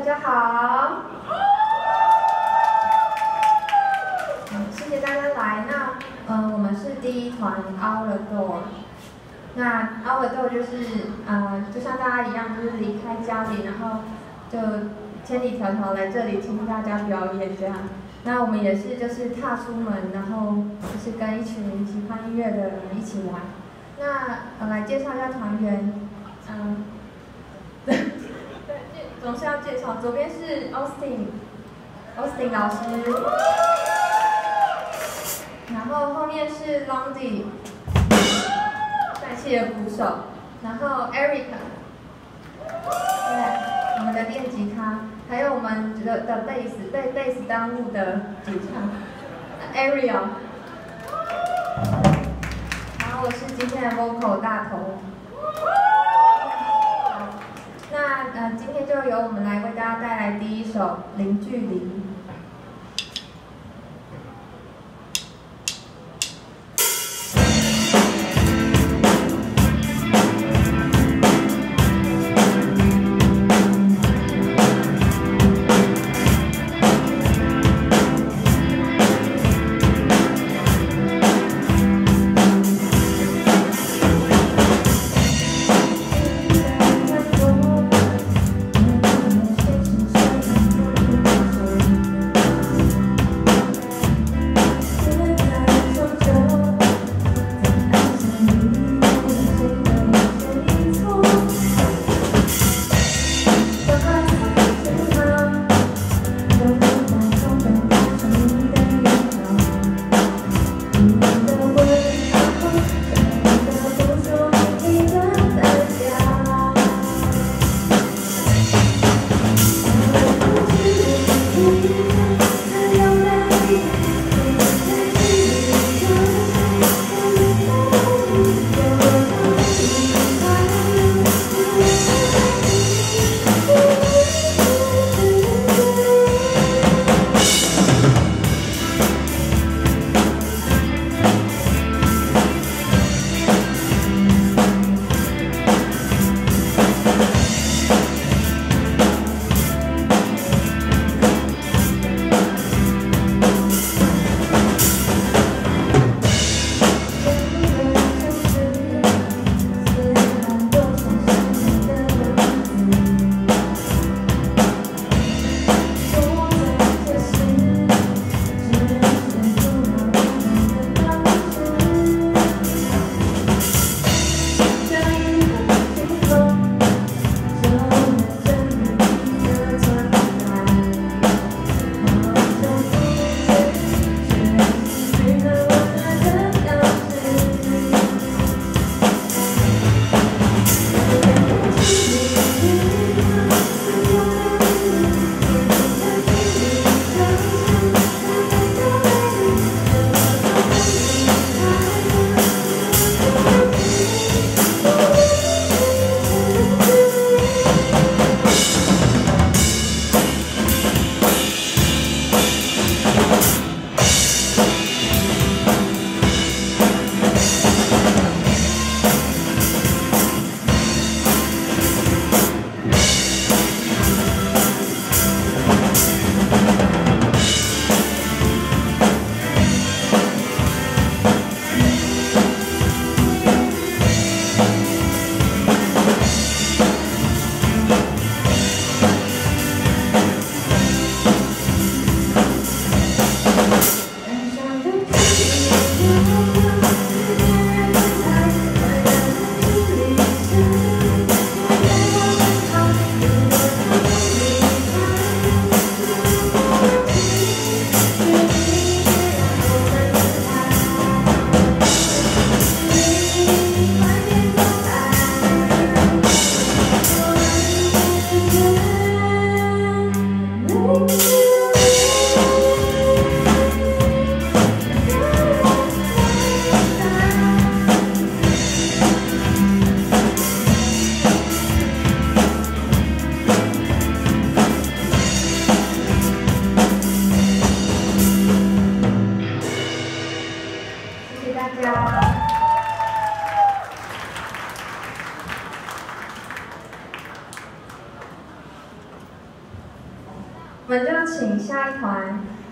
家好，谢谢大家来。那我们是第一团 Our Door。那 Our Door 就是就像大家一样，就是离开家里，然后就千里迢迢来这里听大家表演这样。那我们也是就是踏出门，然后就是跟一群喜欢音乐的人一起来。那来介绍一下团员，对，总是要介绍。左边是 Austin 老师，然后后面是 Londy， 帅气的鼓手，然后 Erica， 对，我们的电吉他，还有我们的贝斯，被贝斯耽误的主唱 Ariel， 然后我是今天的 vocal 大头。那今天就由我们来为大家带来第一首《零距离》。 我们就请下一团